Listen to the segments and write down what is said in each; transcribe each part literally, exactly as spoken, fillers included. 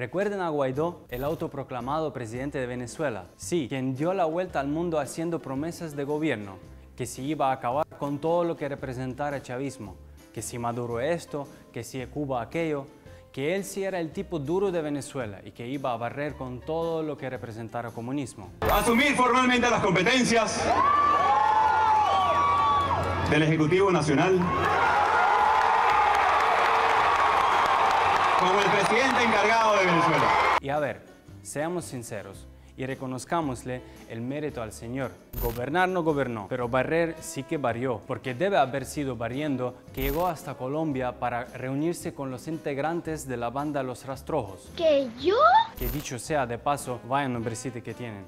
¿Recuerdan a Guaidó, el autoproclamado presidente de Venezuela? Sí, quien dio la vuelta al mundo haciendo promesas de gobierno, que se iba a acabar con todo lo que representara el chavismo, que si Maduro esto, que si Cuba aquello, que él sí era el tipo duro de Venezuela y que iba a barrer con todo lo que representara comunismo. Asumir formalmente las competencias del Ejecutivo Nacional como el presidente encargado de Venezuela. Y a ver, seamos sinceros y reconozcámosle el mérito al señor. Gobernar no gobernó, pero barrer sí que barrió, porque debe haber sido barriendo que llegó hasta Colombia para reunirse con los integrantes de la banda Los Rastrojos. ¿Que yo? Que dicho sea de paso, vaya nombrecito que tienen.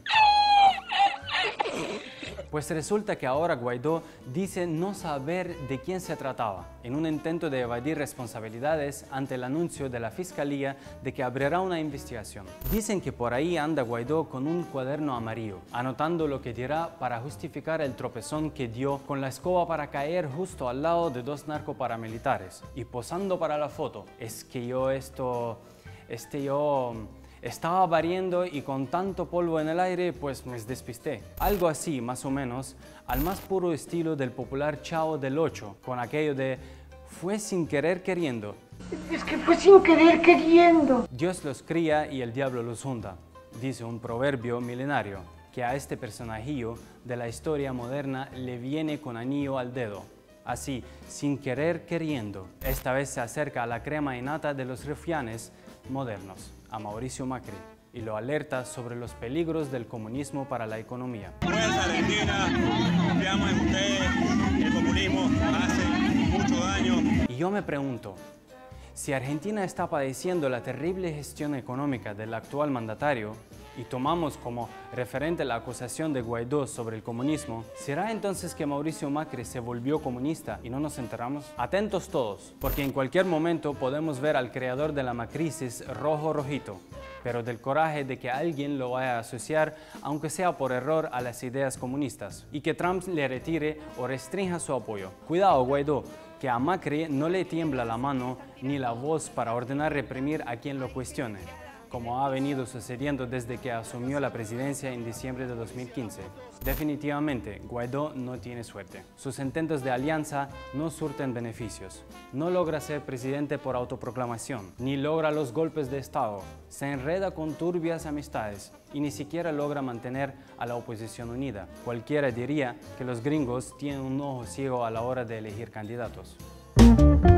Pues resulta que ahora Guaidó dice no saber de quién se trataba, en un intento de evadir responsabilidades ante el anuncio de la Fiscalía de que abrirá una investigación. Dicen que por ahí anda Guaidó con un cuaderno amarillo, anotando lo que dirá para justificar el tropezón que dio con la escoba para caer justo al lado de dos narcoparamilitares y posando para la foto. Es que yo esto... este yo... Estaba barriendo y con tanto polvo en el aire, pues me despisté. Algo así, más o menos, al más puro estilo del popular Chavo del Ocho, con aquello de fue sin querer queriendo. Es que fue sin querer queriendo. Dios los cría y el diablo los hunda, dice un proverbio milenario, que a este personajillo de la historia moderna le viene con anillo al dedo. Así, sin querer queriendo, esta vez se acerca a la crema innata de los rufianes modernos, a Mauricio Macri, y lo alerta sobre los peligros del comunismo para la economía. Fuerza Argentina, confiamos en ustedes, el comunismo hace mucho daño. Y yo me pregunto, si Argentina está padeciendo la terrible gestión económica del actual mandatario, y tomamos como referente la acusación de Guaidó sobre el comunismo, ¿será entonces que Mauricio Macri se volvió comunista y no nos enteramos? Atentos todos, porque en cualquier momento podemos ver al creador de la macrisis rojo rojito, pero del coraje de que alguien lo vaya a asociar, aunque sea por error, a las ideas comunistas, y que Trump le retire o restrinja su apoyo. Cuidado, Guaidó, que a Macri no le tiembla la mano ni la voz para ordenar reprimir a quien lo cuestione, como ha venido sucediendo desde que asumió la presidencia en diciembre de dos mil quince. Definitivamente, Guaidó no tiene suerte. Sus intentos de alianza no surten beneficios. No logra ser presidente por autoproclamación, ni logra los golpes de Estado. Se enreda con turbias amistades y ni siquiera logra mantener a la oposición unida. Cualquiera diría que los gringos tienen un ojo ciego a la hora de elegir candidatos.